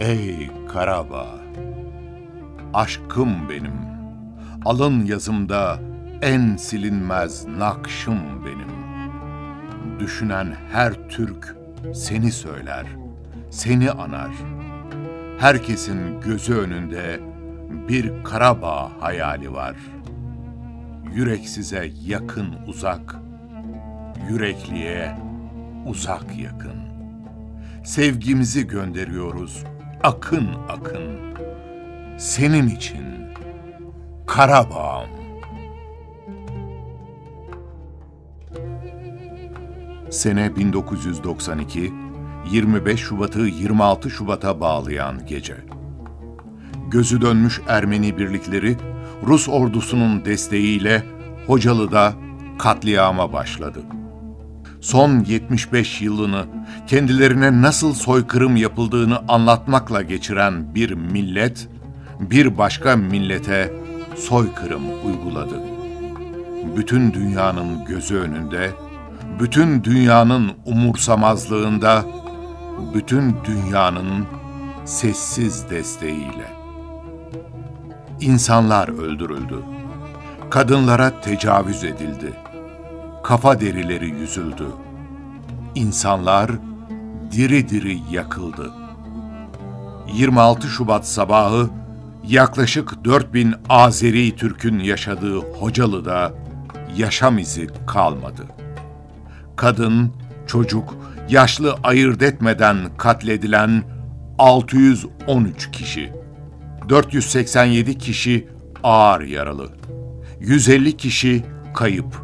Ey Karabağ, aşkım benim, alın yazımda en silinmez nakşım benim. Düşünen her Türk seni söyler, seni anar. Herkesin gözü önünde bir Karabağ hayali var. Yürek size yakın uzak, yürekliye uzak yakın. Sevgimizi gönderiyoruz akın akın. Senin için Karabağ'ım. Sene 1992, 25 Şubat'ı 26 Şubat'a bağlayan gece. Gözü dönmüş Ermeni birlikleri Rus ordusunun desteğiyle Hocalı'da katliama başladı. Son 75 yılını kendilerine nasıl soykırım yapıldığını anlatmakla geçiren bir millet, bir başka millete soykırım uyguladı. Bütün dünyanın gözü önünde, bütün dünyanın umursamazlığında, bütün dünyanın sessiz desteğiyle. İnsanlar öldürüldü. Kadınlara tecavüz edildi. Kafa derileri yüzüldü. İnsanlar diri diri yakıldı. 26 Şubat sabahı yaklaşık 4000 Azeri Türk'ün yaşadığı Hocalı'da yaşam izi kalmadı. Kadın, çocuk, yaşlı ayırt etmeden katledilen 613 kişi, 487 kişi ağır yaralı, 150 kişi kayıp,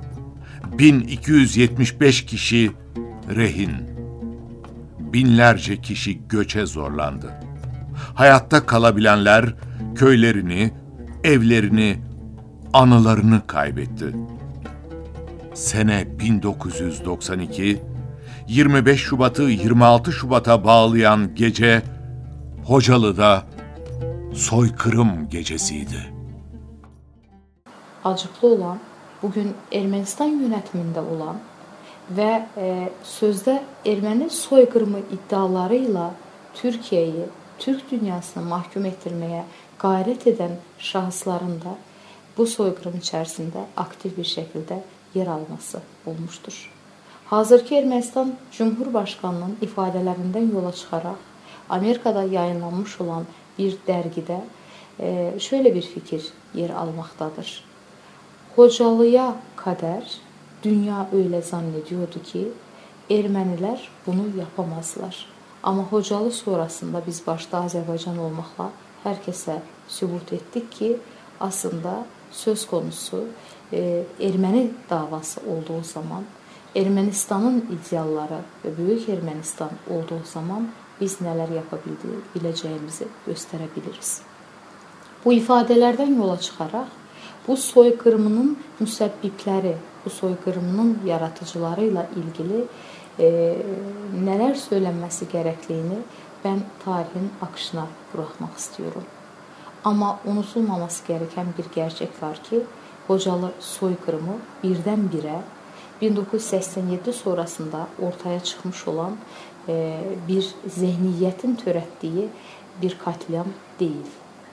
1275 kişi rehin, binlerce kişi göçe zorlandı. Hayatta kalabilenler köylerini, evlerini, anılarını kaybetti. Sene 1992, 25 Şubat'ı 26 Şubat'a bağlayan gece Hocalı'da soykırım gecesiydi. Acıklı olan, bugün Ermənistan yönetiminde olan ve sözde Ermeni soykırımı iddialarıyla Türkiye'yi, Türk dünyasını mahkum ettirmeye gayret eden şahısların da bu soykırım içerisinde aktif bir şekilde yer alması olmuştur. Hazırki Ermənistan Cumhurbaşkanının ifadelerinden yola çıkarak Amerika'da yayınlanmış olan bir dergide şöyle bir fikir yer almaktadır. Hocalı'ya kadar dünya öyle zannediyordu ki Erməniler bunu yapamazlar. Ama Hocalı sonrasında biz başta Azərbaycan olmakla herkese sübut ettik ki aslında söz konusu Ermeni davası olduğu zaman, Ermənistanın idealları ve Büyük Ermənistan olduğu zaman biz neler yapabileceğimizi gösterebiliriz. Bu ifadelerden yola çıkarak bu soykırımının müsebbipleri, bu soykırımının yaratıcılarıyla ilgili neler söylenmesi gerektiğini ben tarihin akışına bırakmak istiyorum. Ama unutulmaması gereken bir gerçek var ki Hocalı soykırımı birdenbire 1987 sonrasında ortaya çıkmış olan bir zihniyetin türettiği bir katliam değil.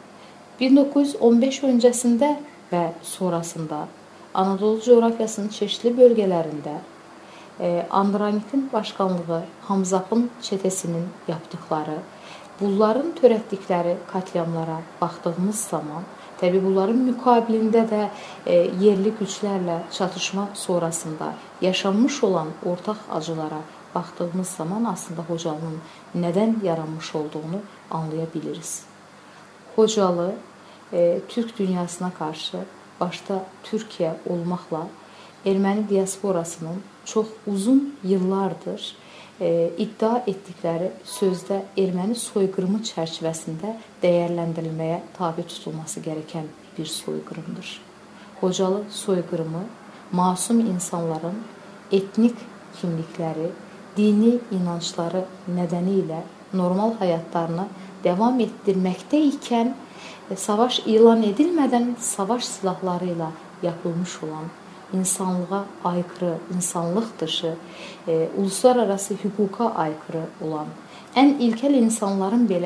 1915 öncesinde ve sonrasında Anadolu coğrafyasının çeşitli bölgelerinde Andronnik'in başkanlığı, Hamzap'ın çetesinin yaptıkları, bunların törətdikləri katliamlara baktığımız zaman, tabi bunların mükabilinde de yerli güçlerle çatışma sonrasında yaşanmış olan ortak acılara baktığımız zaman aslında Hocalı'nın neden yaranmış olduğunu anlayabiliriz. Hocalı, Türk dünyasına karşı başta Türkiye olmakla Ermeni diasporasının çok uzun yıllardır iddia ettikleri sözde Ermeni soykırımı çerçevesinde değerlendirilmeye tabi tutulması gereken bir soykırımdır. Hocalı soykırımı masum insanların etnik kimlikleri, dini inançları nedeniyle normal hayatlarını devam ettirmekteyken savaş ilan edilmeden savaş silahlarıyla yapılmış olan, insanlığa aykırı, insanlık dışı, uluslararası hukuka aykırı olan, en ilkel insanların bile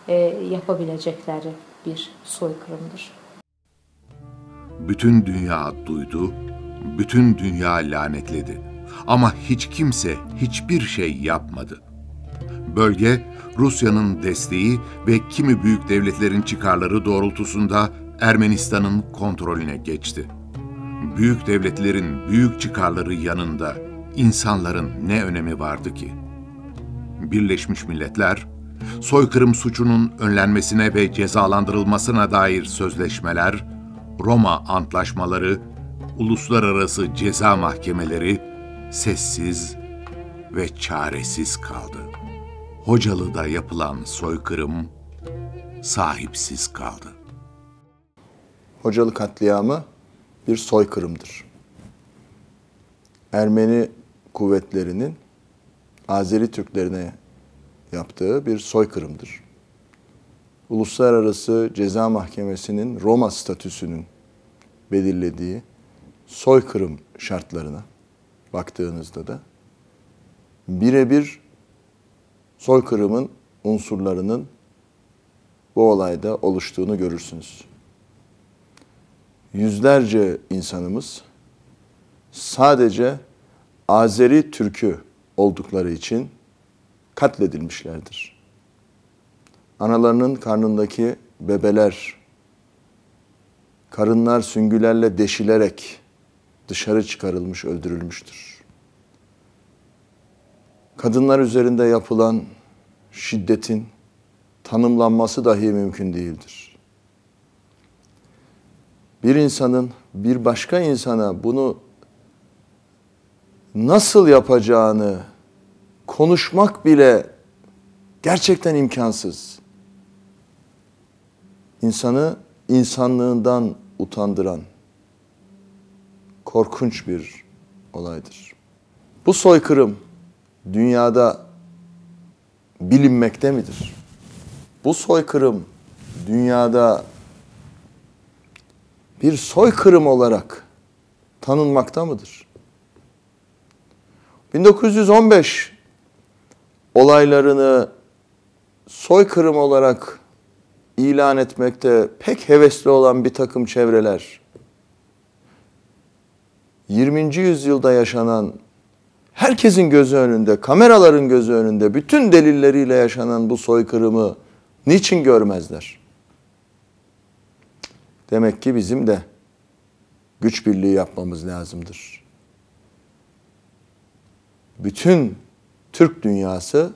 yapabilecekleri bir soykırımdır. Bütün dünya duydu, bütün dünya lanetledi. Ama hiç kimse hiçbir şey yapmadı. Bölge, Rusya'nın desteği ve kimi büyük devletlerin çıkarları doğrultusunda Ermenistan'ın kontrolüne geçti. Büyük devletlerin büyük çıkarları yanında insanların ne önemi vardı ki? Birleşmiş Milletler, soykırım suçunun önlenmesine ve cezalandırılmasına dair sözleşmeler, Roma Antlaşmaları, uluslararası ceza mahkemeleri sessiz ve çaresiz kaldı. Hocalı'da yapılan soykırım sahipsiz kaldı. Hocalı katliamı bir soykırımdır. Ermeni kuvvetlerinin Azeri Türklerine yaptığı bir soykırımdır. Uluslararası Ceza Mahkemesi'nin Roma statüsünün belirlediği soykırım şartlarına baktığınızda da birebir soykırımın unsurlarının bu olayda oluştuğunu görürsünüz. Yüzlerce insanımız sadece Azeri Türk'ü oldukları için katledilmişlerdir. Analarının karnındaki bebeler, karınlar süngülerle deşilerek dışarı çıkarılmış, öldürülmüştür. Kadınlar üzerinde yapılan şiddetin tanımlanması dahi mümkün değildir. Bir insanın bir başka insana bunu nasıl yapacağını konuşmak bile gerçekten imkansız. İnsanı insanlığından utandıran korkunç bir olaydır. Bu soykırım dünyada bilinmekte midir? Bu soykırım dünyada bir soykırım olarak tanınmakta mıdır? 1915 olaylarını soykırım olarak ilan etmekte pek hevesli olan bir takım çevreler, 20. yüzyılda yaşanan, herkesin gözü önünde, kameraların gözü önünde, bütün delilleriyle yaşanan bu soykırımı niçin görmezler? Demek ki bizim de güç birliği yapmamız lazımdır. Bütün Türk dünyası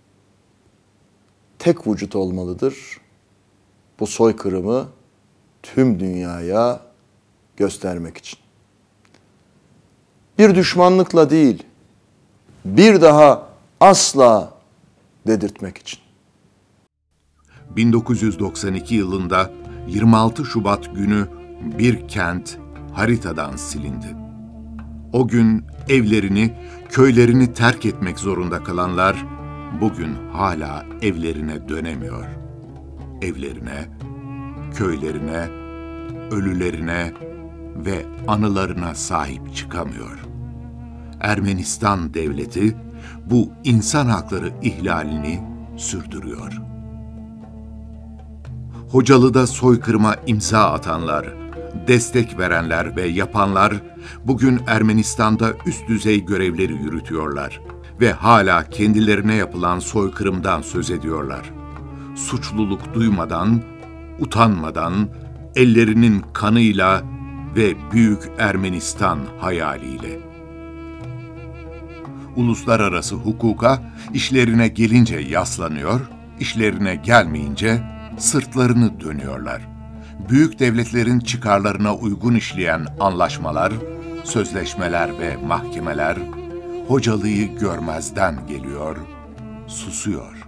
tek vücut olmalıdır. Bu soykırımı tüm dünyaya göstermek için. Bir düşmanlıkla değil, bir daha asla dedirtmek için. 1992 yılında 26 Şubat günü bir kent haritadan silindi. O gün evlerini, köylerini terk etmek zorunda kalanlar bugün hala evlerine dönemiyor. Evlerine, köylerine, ölülerine ve anılarına sahip çıkamıyor. Ermenistan devleti bu insan hakları ihlalini sürdürüyor. Hocalı'da soykırıma imza atanlar, destek verenler ve yapanlar bugün Ermenistan'da üst düzey görevleri yürütüyorlar ve hala kendilerine yapılan soykırımdan söz ediyorlar. Suçluluk duymadan, utanmadan, ellerinin kanıyla ve Büyük Ermenistan hayaliyle. Uluslararası hukuka işlerine gelince yaslanıyor, işlerine gelmeyince sırtlarını dönüyorlar. Büyük devletlerin çıkarlarına uygun işleyen anlaşmalar, sözleşmeler ve mahkemeler Hocalı'yı görmezden geliyor, susuyor.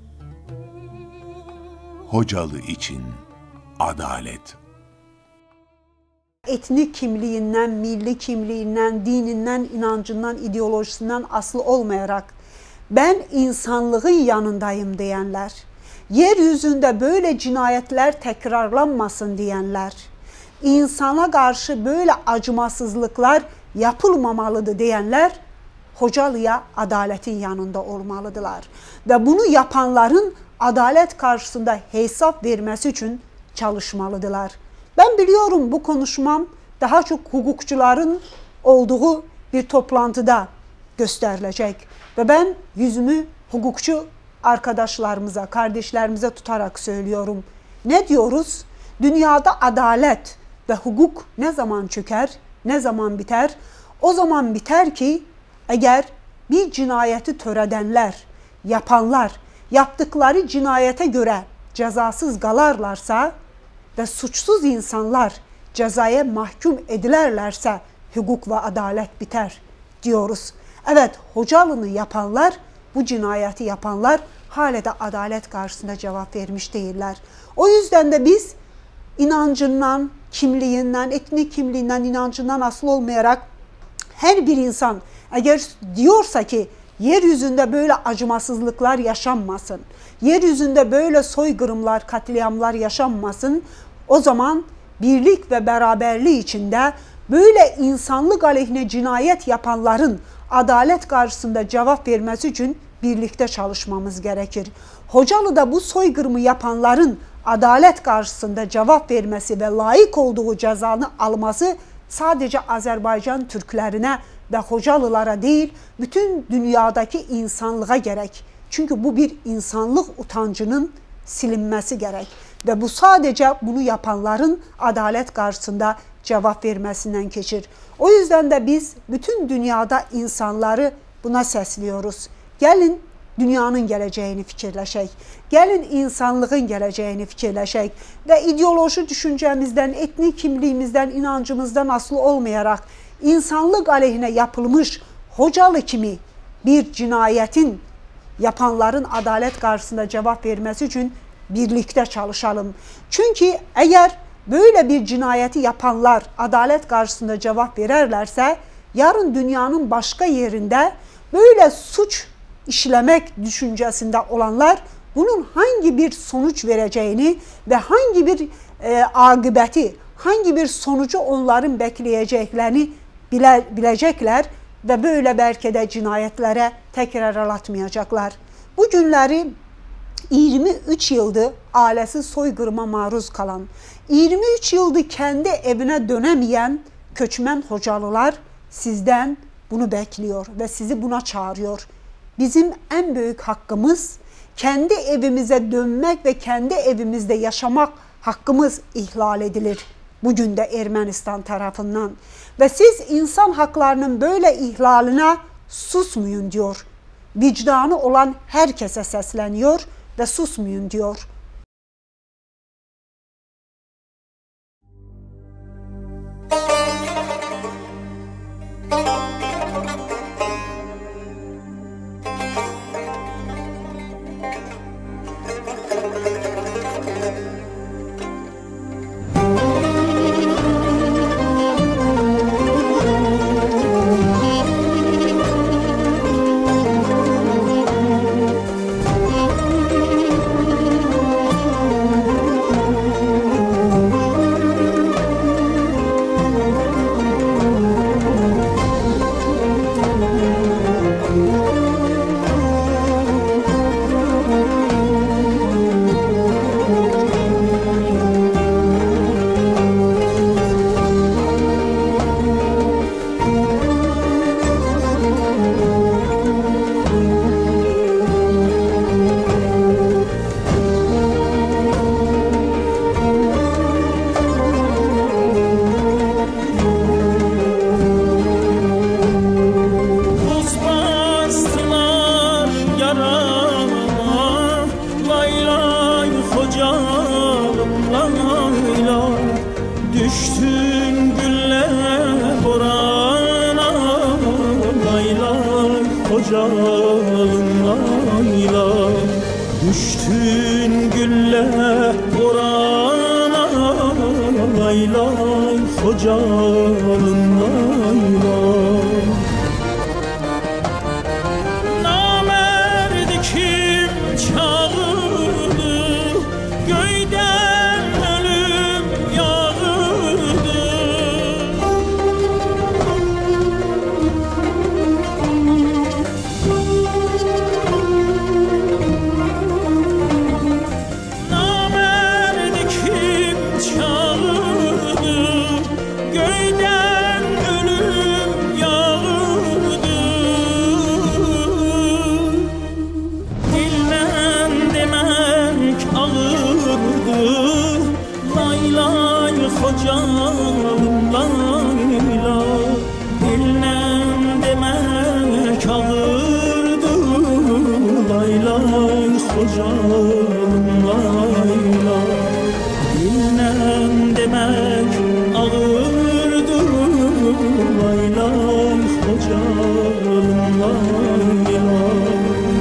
Hocalı için adalet. Etnik kimliğinden, milli kimliğinden, dininden, inancından, ideolojisinden aslı olmayarak ben insanlığın yanındayım diyenler, yeryüzünde böyle cinayetler tekrarlanmasın diyenler, insana karşı böyle acımasızlıklar yapılmamalıdır diyenler Hocalı'ya adaletin yanında olmalıdılar. Ve bunu yapanların adalet karşısında hesap vermesi için çalışmalıdılar. Ben biliyorum bu konuşmam daha çok hukukçuların olduğu bir toplantıda gösterilecek. Ve ben yüzümü hukukçu arkadaşlarımıza, kardeşlerimize tutarak söylüyorum. Ne diyoruz? Dünyada adalet ve hukuk ne zaman çöker, ne zaman biter? O zaman biter ki eğer bir cinayeti töredenler, yapanlar, yaptıkları cinayete göre cezasız kalarlarsa ve suçsuz insanlar cezaya mahkum edilerlerse hukuk ve adalet biter diyoruz. Evet, Hocalı'nı yapanlar, bu cinayeti yapanlar hala da adalet karşısında cevap vermiş değiller. O yüzden de biz inancından, kimliğinden, etnik kimliğinden, inancından asıl olmayarak her bir insan eğer diyorsa ki yeryüzünde böyle acımasızlıklar yaşanmasın, yeryüzünde böyle soykırımlar, katliamlar yaşanmasın, o zaman birlik ve beraberliği içinde böyle insanlık aleyhine cinayet yapanların adalet karşısında cevap vermesi için birlikte çalışmamız gerekir. Hocalı'da bu soykırımı yapanların adalet karşısında cevap vermesi ve layık olduğu cezanı alması sadece Azerbaycan Türklerine ve Hocalılara değil, bütün dünyadaki insanlığa gerek. Çünkü bu bir insanlık utancının silinmesi gerek. Ve bu sadece bunu yapanların adalet karşısında cevap vermesinden geçir. O yüzden de biz bütün dünyada insanları buna sesliyoruz. Gelin dünyanın geleceğini fikirleşek. Gelin insanlığın geleceğini fikirleşek. Ve ideoloji düşüncemizden, etnik kimliğimizden, inancımızdan aslı olmayarak insanlık aleyhine yapılmış Hocalı kimi bir cinayetin yapanların adalet karşısında cevap vermesi için birlikte çalışalım. Çünkü eğer böyle bir cinayeti yapanlar adalet karşısında cevap verirlerse yarın dünyanın başka yerinde böyle suç işlemek düşüncesinde olanlar bunun hangi bir sonuç vereceğini ve hangi bir akıbeti, hangi bir sonucu onların bekleyeceklerini bilecekler ve böyle belki de cinayetlere tekrar atmayacaklar. Bu günleri 23 yıldır ailesi soykırıma maruz kalan, 23 yıldır kendi evine dönemeyen göçmen Hocalılar sizden bunu bekliyor ve sizi buna çağırıyor. Bizim en büyük hakkımız kendi evimize dönmek ve kendi evimizde yaşamak hakkımız ihlal edilir bugün de Ermenistan tarafından. Ve siz insan haklarının böyle ihlaline susmayın diyor. Vicdanı olan herkese sesleniyor ve susmayın diyor. Düştün gülle borana, laylay Hocalım layla. Düştün gülle borana, laylay Hocalım layla. Namerdi kim çağırdı, göyden ölüm yağırdı. göyden ölüm yağırdı. Dilden demek ağırdı. Lay lay hocam lay lay. Dilden demek ağırdı. Lay lay hocam lay lay. Dilden demek ağırdı. Lay lay hocam lay lay.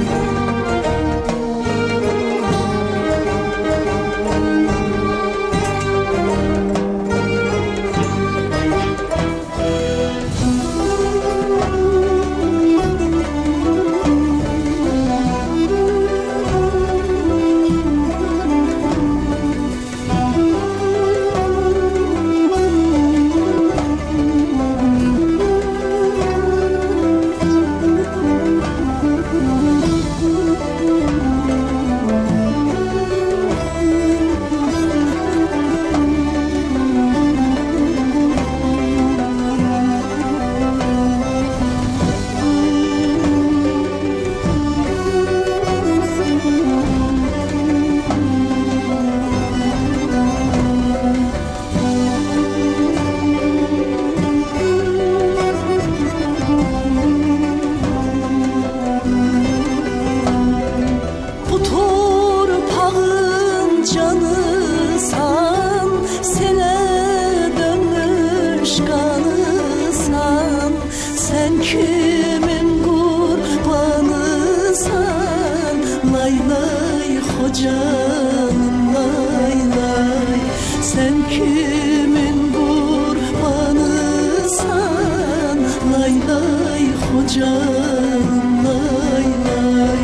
Canım lay lay, sen kimin kurbanısan? Lay lay hocam lay lay.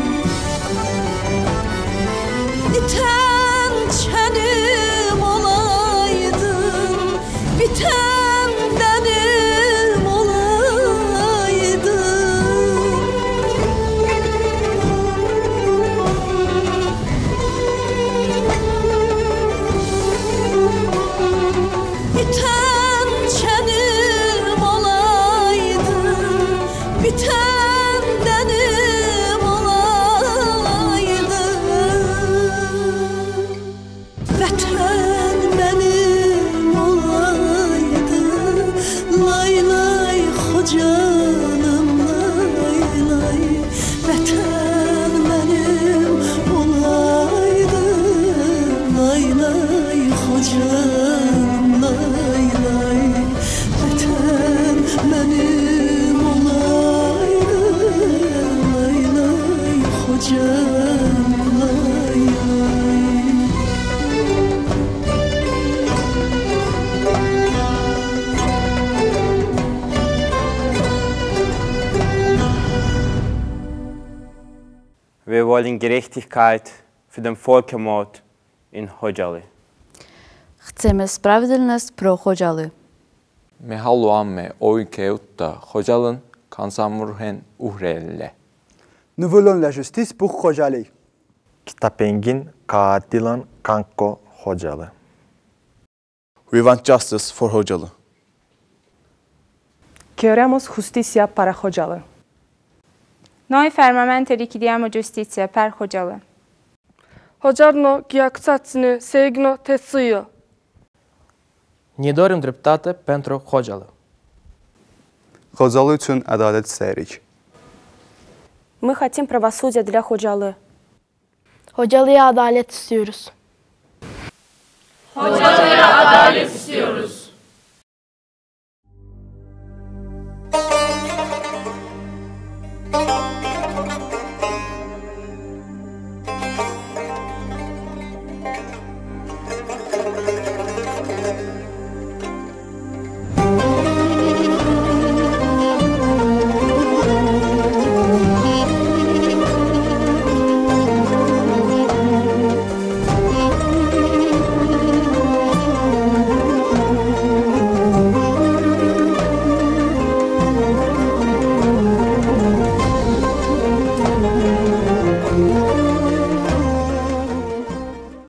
Biten çenim olaydın, biten denim olaydın. Biten çenim olaydın, biten denim olaydın. Vətən mənim olaydı, lay lay xocanım lay lay. Vətən mənim olaydı, lay lay xocanım lay lay. Vətən mənim olaydı, lay lay xocanım lay lay. Wir wollen Gerechtigkeit für den Völkermord in Khojaly. Chceme spravedlnost pro Khojaly. Me haluamme oikeutta Khojalyn kansanmurhen uhreille. Nous voulons la justice pour Khojaly. Kitapengin kaatilan kanko Khojaly. We want justice for Khojaly. Queremos justicia para Khojaly. Noi fermamente richiediamo giustizia per Khojaly. Hojarno ghiacțaține segno tesuio. Ne dorim dreptate pentru Khojaly. Khojaly üçün ədalət istəyirik. Мы хотим правосудия для Khojaly. Khojaly'ya adalet istiyoruz. Khojaly'ya adalet